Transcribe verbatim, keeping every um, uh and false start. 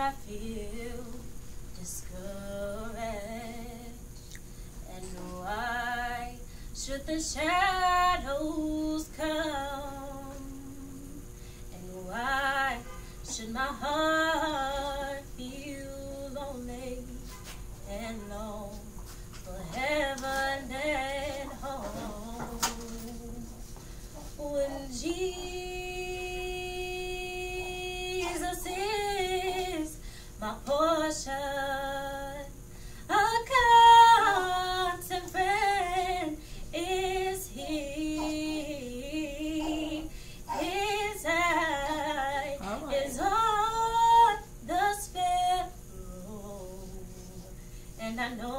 I feel discouraged? And why should the shadows come? And why should my heart feel lonely and long for heaven and home? When Jesus is my portion, a constant friend is He. His eye is on the sparrow, and I know